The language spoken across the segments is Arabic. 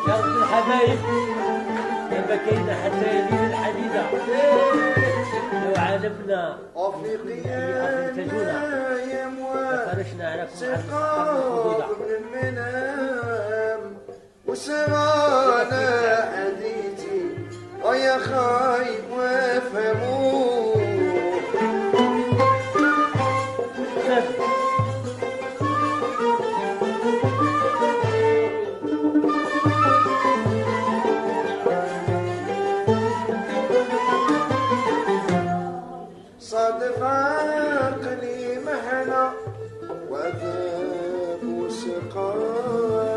يا رب الحبايب دابا كاينه حتى يدين الحديده لو عالمنا أفريقيا يا فرشنا على سقاط من المنام وسرانا حديثي ويا خايب وافهموا صادف عقلي محنة وعذاب وسقام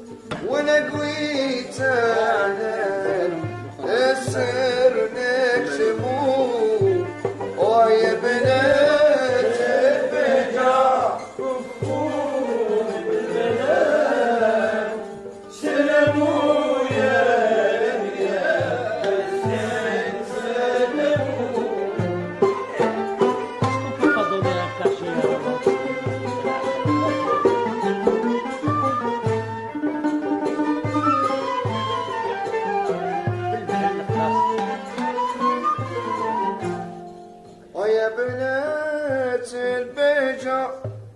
ولقيت على السر نكتمو ويا بنات البقاع كفوا بالبنات سلموا يا ويا بنات البيجة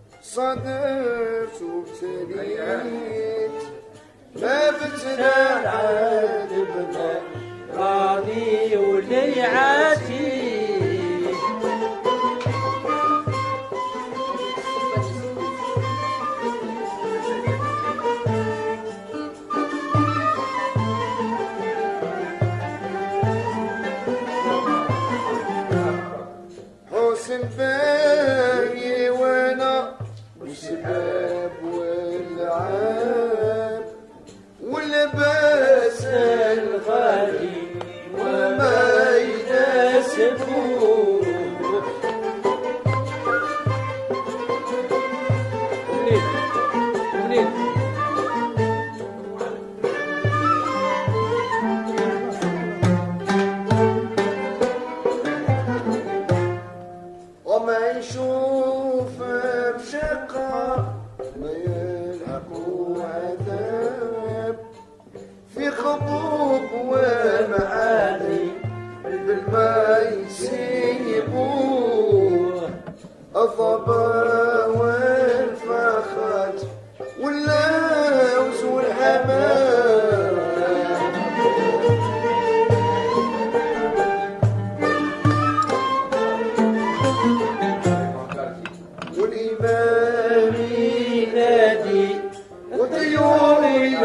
صدرت وابتليت ما بتنا عاتبنا راضي وليعاتي حسن بالي وانا والشباب والعاب واللباس الغالي وما يناسبه وما يشوف بشقة ما يلحق عذاب في خطوب ومعاني بالماء يسيبوه الظبا والفخات واللوز والحمام والإمام ينادي والطيور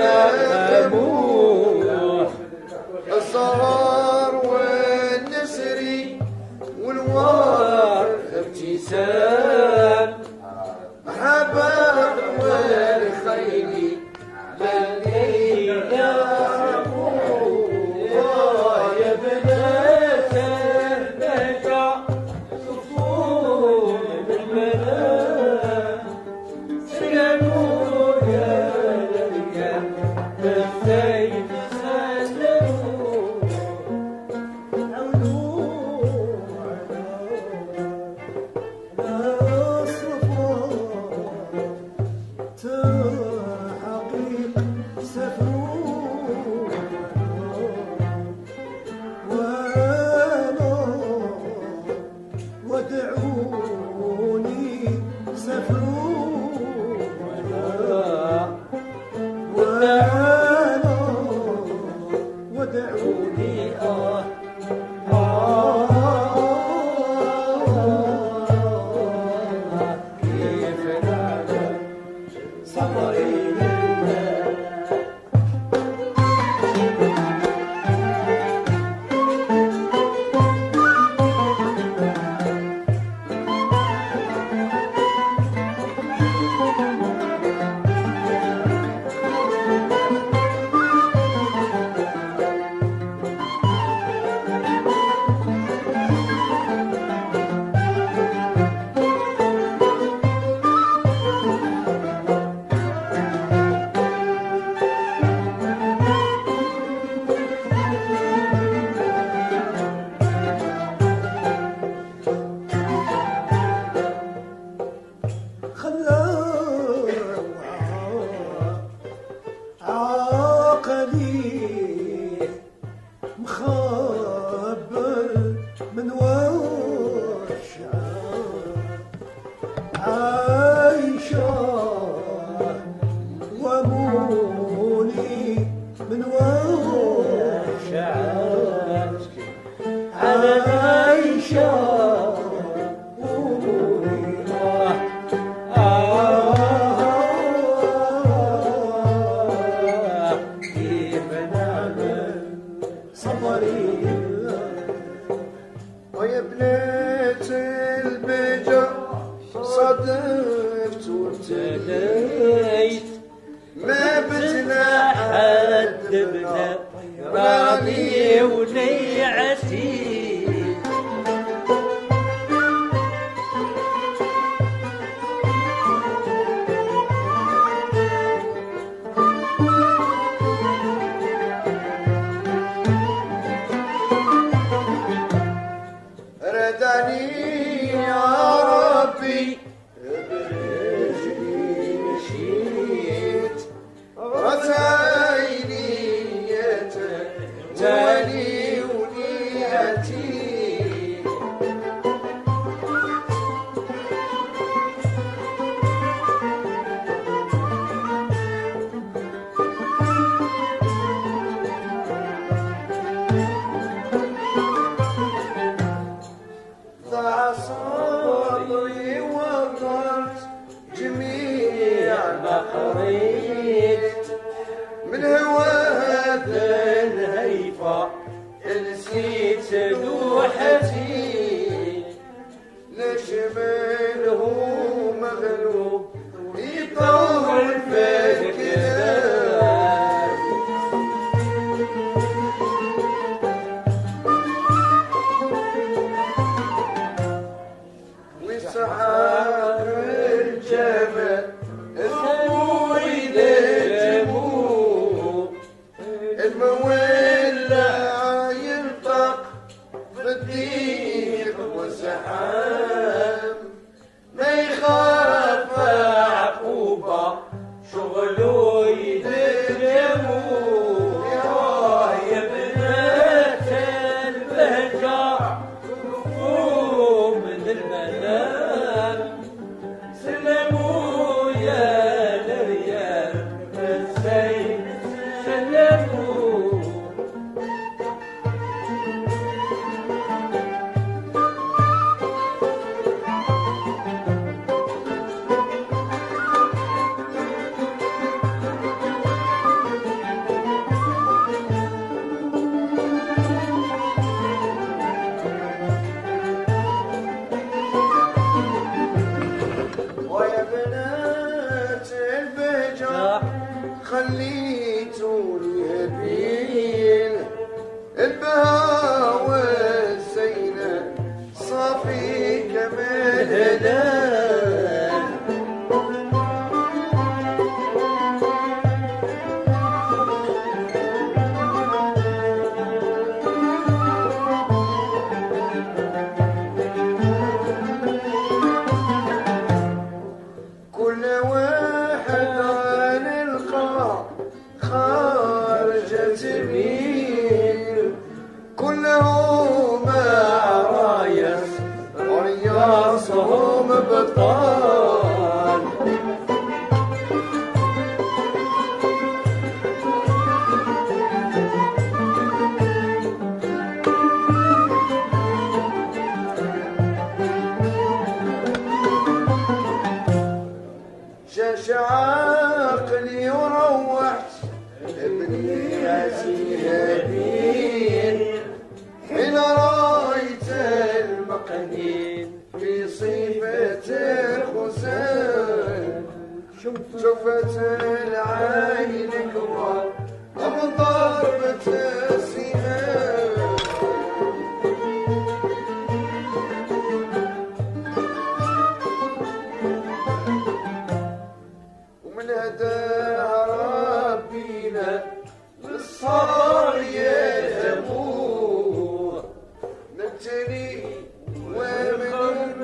يناموا الزهر والنسر والوار ابتسام حباب والخيل للي يعبوا يا بنات البكا صفوا بالبنات سلموا يا للكم بالسيف سلموا عودوا البجا صدفت وابتليت ما بتنا حد بنا راني ونيعتي رداني يا ربي برجلي مشيت رزقني يتوالي ونياتي ضاع صبري وضعت جميع ما قريت من هواك الهيفا نسيت لوحتي نشمله مغلوب يطول في الكلام وسحاب الجمل المويل الجموع المولى ينطق في الضيق والزحام ما يخاف عقوبة شغله يدجموع يا بنات البهجة كفوا من المنام سلموا يا لريال الزين سلموا ويا بنات البجا خليتوني هبين البها والزينة صافي كمان هلال كل واحد عن القاع خارجة مين كلهم عرايس ورياصهم بطال جاش عقلي وروحت ابني هدين حين رايت المقنين في صفة الخزان شفت العين كبار أم ضربة السهام ومن هداها ربينا للصبر يلهموه نبتلي ومن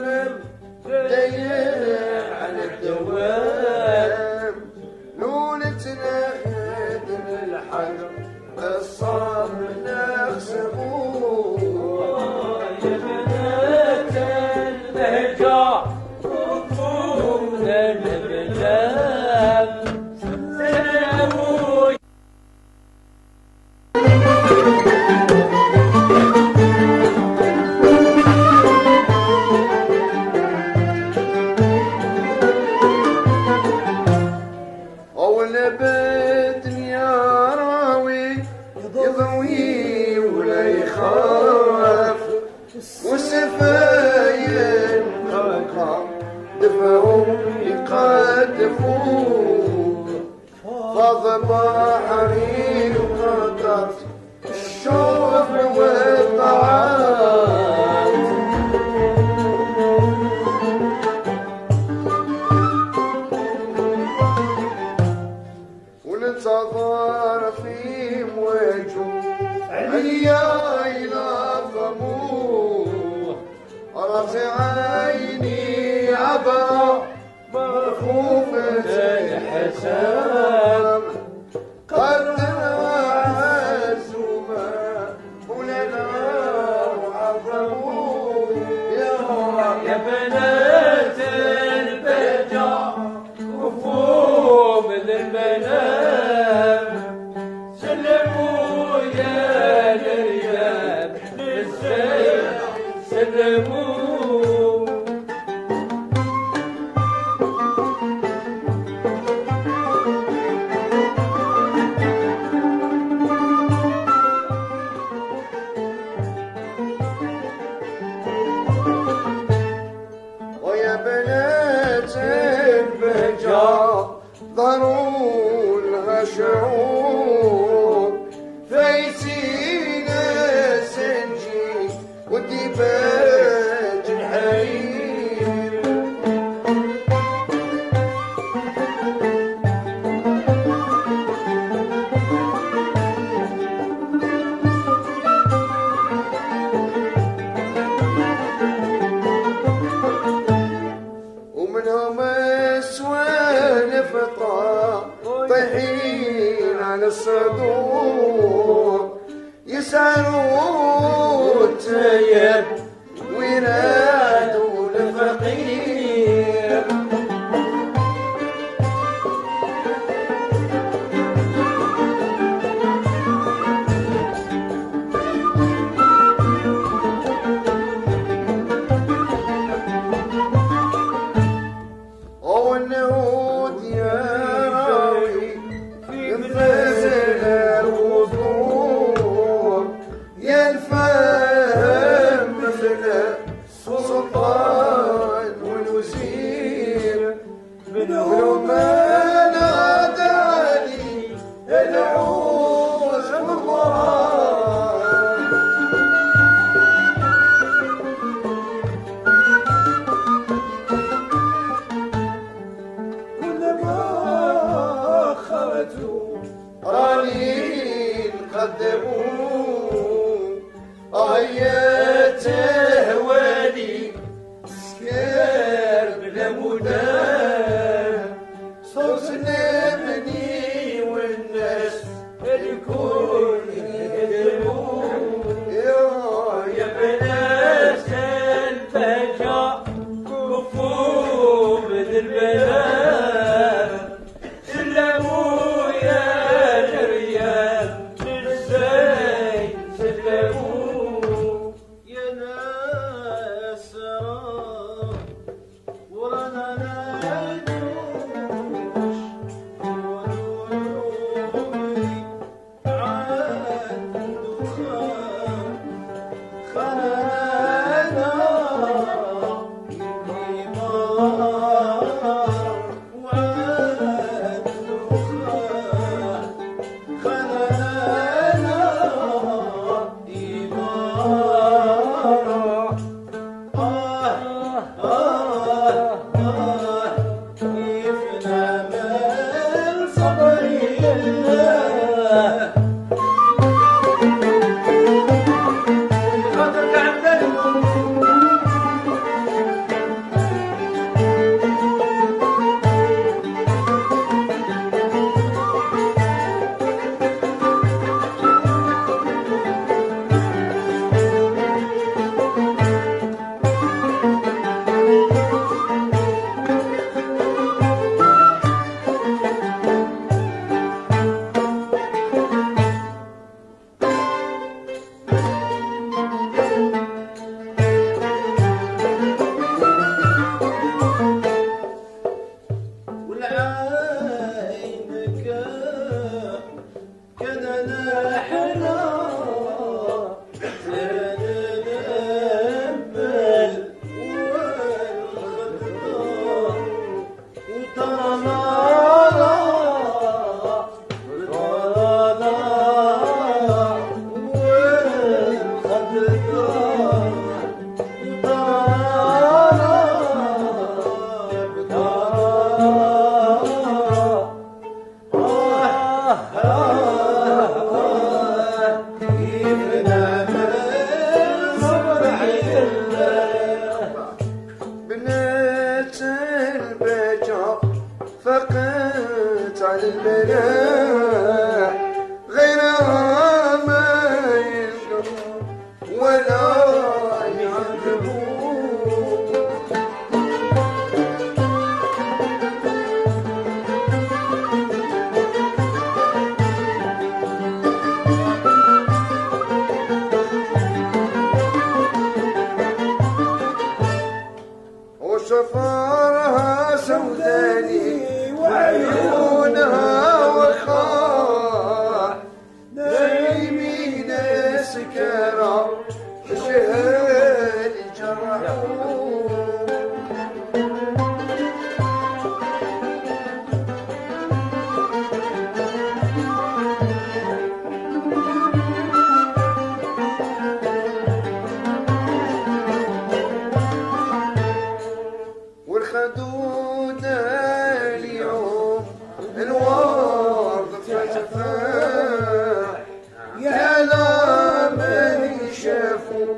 ضيع على الدوام لولتنا هدم الحجر الصبر نخسموه يا بنات البهجة ركوبنا البلاد سلموا أول بدن يا راوي يضوي ولا يخاف والسفاين هاتفهم يقدفون فاض بحري وقطر الشوف والطاعات وننتظر في مواجهه عليا يلظموه راسي عيني عبرة مرخوفة الحسام قدنا عزومة ولنا وعظموه يا بنات البجع وفوا من المنام سلموا يا للرياب للسيد سلموا ويا بنات البجع ضروا لها شعور فايتينا سنجي والديباج الحرير ومنهم السوالف طايحين على الصدور يسألوا التيب وينادوا الفقير والنهود يا راوي في مثل الوضوء يا الفهم مثل السلطان والوزير منهم ما ناداني العوز والضرار راني نقدمون آياته ولي سكر بلا مدام صوت نبني والناس الكل يقدمون يا بنات البجع كفوا من البلاد سلموا يا للريال للزين سلموا يا ناس ورانا بنات البجا فقط على البلاح غيرها ما يلقى ولا يعذبون. وشفارها سوداني وعيونها وقاح نايمين سكرى شهاد جرحون. والخدودة اليوم الورد فتفاح يا لا من شافوا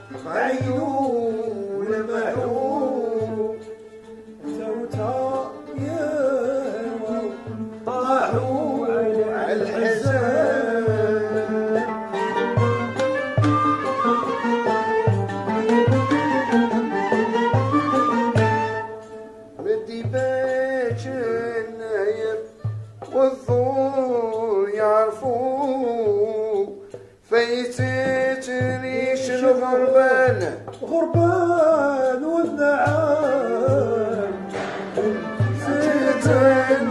عيون محروم زوتها يا طاحوا على الحزان. مدي باج النايم والضوء يعرفوه فايتت ريش الغربان غربان والنعام فتن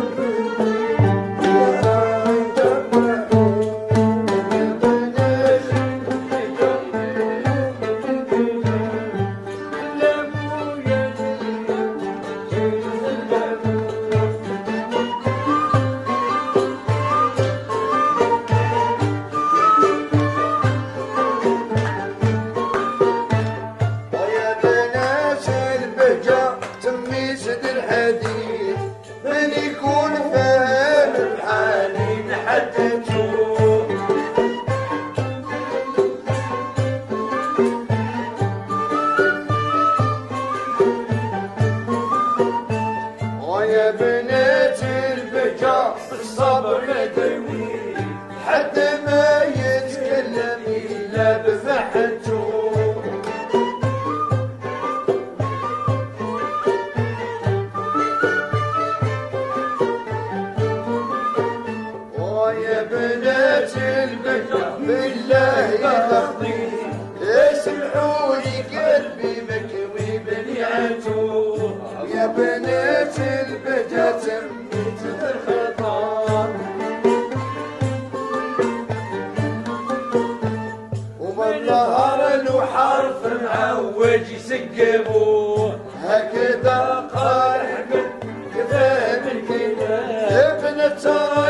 من يكون فاهم بحالي نحدثوه. ويا بنات البجا الصبر مدوي حد ما يتكلم إلا بفحته. يا بنات البجا بالله يخطي اسمعوني قلبي مكوي بنيعته. يا بنات البجا تميت الخطا ومن ظهر له حرف معوج يسقبوه هكذا قال كفايه من كده ابنة